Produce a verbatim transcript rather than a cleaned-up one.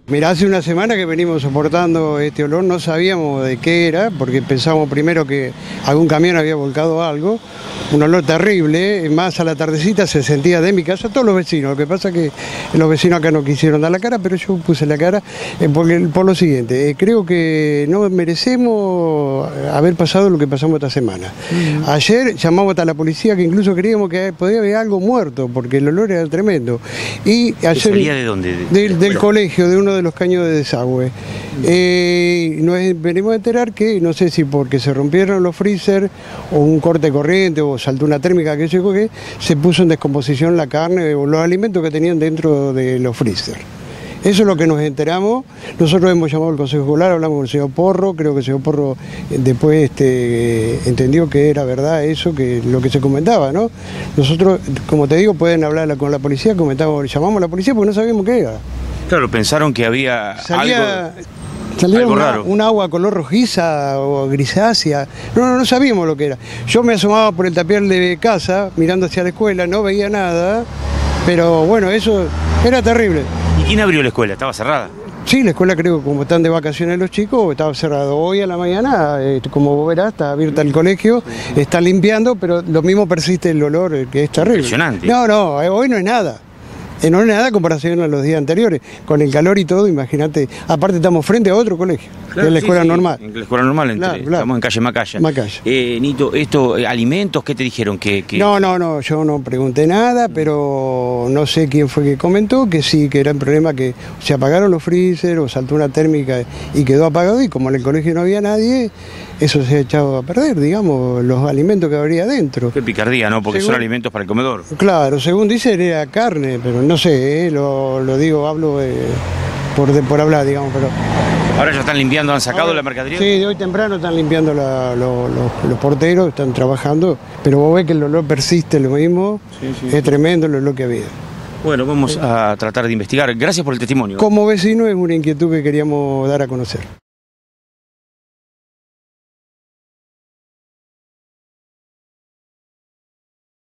Mirá, hace una semana que venimos soportando este olor, no sabíamos de qué era, porque pensábamos primero que algún camión había volcado algo, un olor terrible, más a la tardecita se sentía de mi casa todos los vecinos, lo que pasa es que los vecinos acá no quisieron dar la cara, pero yo puse la cara eh, porque, por lo siguiente, eh, creo que no merecemos haber pasado lo que pasamos esta semana. Uh-huh. Ayer llamamos a la policía, que incluso creíamos que podía haber algo muerto, porque el olor era tremendo. Y ayer, ¿Salía de dónde? De, de, de del colegio, de uno de los caños de desagüe. Eh, nos venimos a enterar que, no sé si porque se rompieron los freezer o un corte de corriente o saltó una térmica, que sé yo qué, se puso en descomposición la carne o los alimentos que tenían dentro de los freezer. Eso es lo que nos enteramos. Nosotros hemos llamado al Consejo Escolar, hablamos con el señor Porro, creo que el señor Porro después este, entendió que era verdad eso, que lo que se comentaba, ¿no? Nosotros, como te digo, pueden hablar con la policía, comentamos, llamamos a la policía porque no sabíamos qué era. Claro, pensaron que había Salía, algo, salía algo una, raro. un agua color rojiza o grisácea. No, no, no sabíamos lo que era. Yo me asomaba por el tapial de casa, mirando hacia la escuela, no veía nada, pero bueno, eso era terrible. ¿Y quién abrió la escuela? ¿Estaba cerrada? Sí, la escuela, creo que como están de vacaciones los chicos, estaba cerrado. Hoy a la mañana, eh, como vos verás, está abierta el colegio, está limpiando, pero lo mismo persiste el olor, eh, que es terrible. Impresionante. No, no, eh, hoy no es nada. Eh, no es nada en comparación a los días anteriores. Con el calor y todo, imagínate. Aparte estamos frente a otro colegio, claro, que es la sí, escuela sí, normal. En la escuela normal, entre, Claro, claro. Estamos en calle Macaya. Macaya. Eh, Nito, esto, eh, alimentos, ¿qué te dijeron? que, que... No, no, no, yo no pregunté nada, pero no sé quién fue que comentó que sí, que era el problema que se apagaron los freezer o saltó una térmica y quedó apagado, y como en el colegio no había nadie, eso se ha echado a perder, digamos, los alimentos que habría dentro. Qué picardía, ¿no? Porque Según, son alimentos para el comedor. Claro, según dicen era carne, pero no sé, eh, lo, lo digo, hablo eh, por, de, por hablar, digamos, pero... Ahora ya están limpiando, han sacado Ahora, la mercadería. Sí, de hoy temprano están limpiando la, lo, lo, los porteros, están trabajando, pero vos ves que el olor persiste lo mismo, sí, sí, es sí. Tremendo el olor que había. Bueno, vamos a tratar de investigar. Gracias por el testimonio. Como vecino es una inquietud que queríamos dar a conocer.